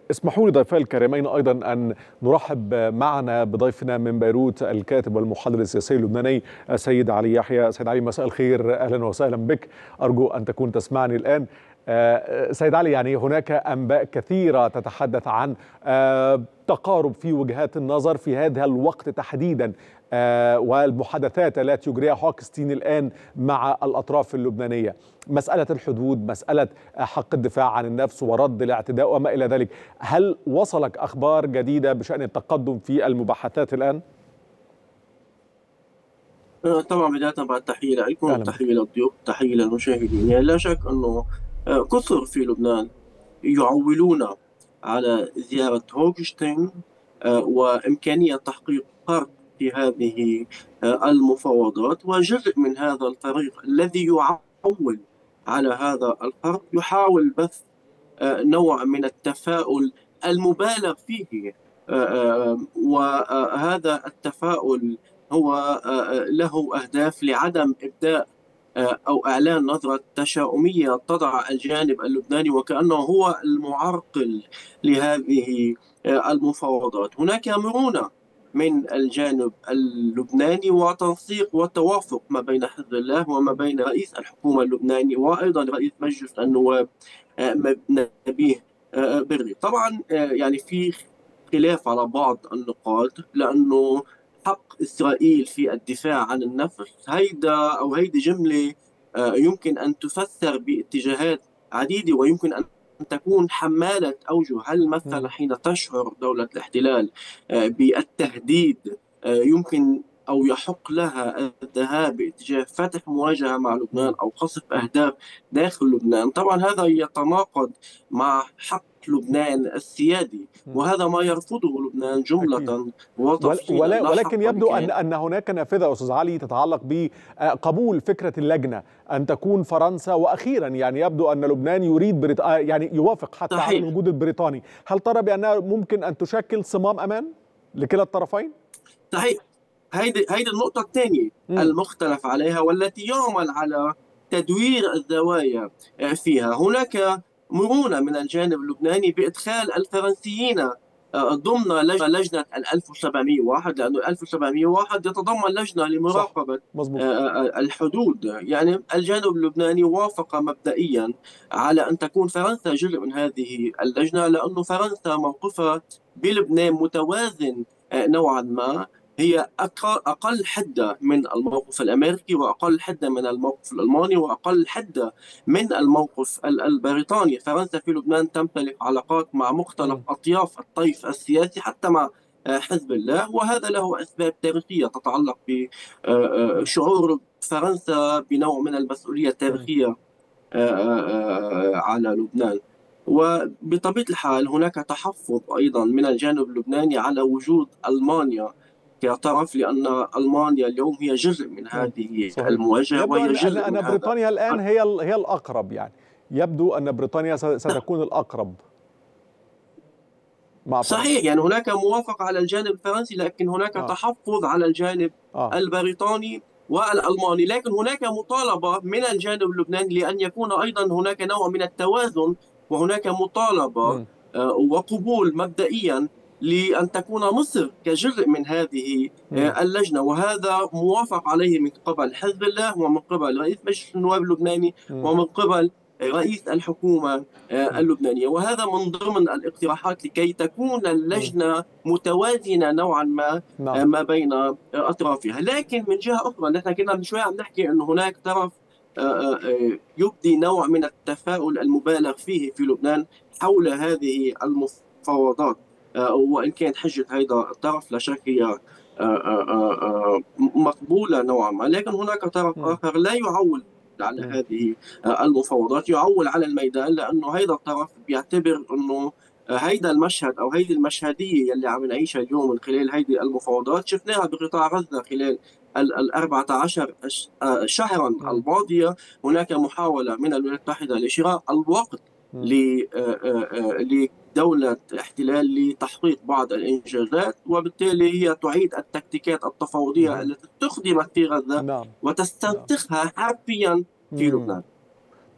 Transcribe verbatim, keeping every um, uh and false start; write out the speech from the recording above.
اسمحوا لي ضيفي الكريمين أيضا أن نرحب معنا بضيفنا من بيروت الكاتب والمحلل السياسي اللبناني السيد علي يحيى. سيد علي، مساء الخير، أهلا وسهلا بك، أرجو أن تكون تسمعني الآن. سيد علي، يعني هناك أنباء كثيرة تتحدث عن تقارب في وجهات النظر في هذا الوقت تحديدا، والمحادثات التي يجريها هوكستين الآن مع الأطراف اللبنانية، مسألة الحدود، مسألة حق الدفاع عن النفس ورد الاعتداء وما إلى ذلك. هل وصلك أخبار جديدة بشأن التقدم في المباحثات الآن؟ طبعا بداية بعد تحية لكم، تحية للضيوف، تحية للمشاهدين. يعني لا شك أنه كثر في لبنان يعولون على زيارة هوغشتاين وإمكانية تحقيق فرق في هذه المفاوضات، وجزء من هذا الفريق الذي يعول على هذا الفرق يحاول بث نوع من التفاؤل المبالغ فيه، وهذا التفاؤل هو له أهداف لعدم إبداء أو إعلان نظرة تشاؤمية تضع الجانب اللبناني وكأنه هو المعرقل لهذه المفاوضات. هناك مرونة من الجانب اللبناني وتنسيق وتوافق ما بين حزب الله وما بين رئيس الحكومة اللبناني وأيضا رئيس مجلس النواب نبيه بري. طبعا يعني في خلاف على بعض النقاط، لأنه حق إسرائيل في الدفاع عن النفس هيدا أو هيدي جملة يمكن أن تفسر باتجاهات عديدة ويمكن أن تكون حمالة أوجه. هل مثلا حين تشعر دولة الاحتلال بالتهديد يمكن أو يحق لها الذهاب باتجاه فتح مواجهة مع لبنان أو قصف أهداف داخل لبنان؟ طبعا هذا يتناقض مع حق لبنان السيادي، وهذا ما يرفضه لبنان جملة وتفصيلا. ولكن يبدو أن أن هناك نافذة أستاذ علي تتعلق بقبول فكرة اللجنة أن تكون فرنسا، وأخيرا يعني يبدو أن لبنان يريد بريط... يعني يوافق حتى صحيح. على الوجود البريطاني. هل ترى بأنها ممكن أن تشكل صمام أمان لكلا الطرفين؟ صحيح. هيدي هيدي النقطة الثانية المختلف عليها والتي يعمل على تدوير الزوايا فيها. هناك مرونة من الجانب اللبناني بإدخال الفرنسيين ضمن لجنة ألف وسبعمئة وواحد، لأنه ألف وسبعمئة وواحد يتضمن لجنة لمراقبة الحدود. يعني الجانب اللبناني وافق مبدئيا على أن تكون فرنسا جزء من هذه اللجنة، لأنه فرنسا موقفها بلبنان متوازن نوعا ما، هي أقل حدة من الموقف الأمريكي وأقل حدة من الموقف الألماني وأقل حدة من الموقف البريطاني. فرنسا في لبنان تمتلك علاقات مع مختلف أطياف الطيف السياسي حتى مع حزب الله، وهذا له أسباب تاريخية تتعلق بشعور فرنسا بنوع من المسؤولية التاريخية على لبنان. وبطبيعة الحال هناك تحفظ أيضا من الجانب اللبناني على وجود ألمانيا كطرف، لأن ألمانيا اليوم هي جزء من هذه صحيح. المواجهة، وهي جزء أن, من أن بريطانيا هذا. الآن هي هي الأقرب، يعني يبدو أن بريطانيا ستكون الأقرب مع صحيح. يعني هناك موافقة على الجانب الفرنسي، لكن هناك آه. تحفظ على الجانب آه. البريطاني والألماني، لكن هناك مطالبة من الجانب اللبناني لأن يكون أيضا هناك نوع من التوازن، وهناك مطالبة م. آه وقبول مبدئيا لأن تكون مصر كجزء من هذه آه اللجنة، وهذا موافق عليه من قبل حزب الله ومن قبل رئيس مجلس النواب اللبناني م. ومن قبل رئيس الحكومة اللبنانية. وهذا من ضمن الاقتراحات لكي تكون اللجنة متوازنة نوعا ما ما بين أطرافها. لكن من جهة أخرى نحن كنا من شوية عم نحكي أن هناك طرف يبدي نوع من التفاؤل المبالغ فيه في لبنان حول هذه المفاوضات، وإن كان حجة هذا الطرف لا شك هي مقبولة نوعا ما، لكن هناك طرف آخر لا يعول على هذه المفاوضات، يعول على الميدان، لأنه هيدا الطرف بيعتبر أنه هيدا المشهد أو هيدي المشهدية اللي عم نعيشها اليوم من خلال هيدي المفاوضات شفناها بقطاع غزة خلال الأربعة عشر شهرا الماضية. هناك محاولة من الولايات المتحدة لشراء الوقت لدولة احتلال لتحقيق بعض الإنجازات، وبالتالي هي تعيد التكتيكات التفاوضية التي استخدمت في غزة وتستنسخها حرفيا في لبنان.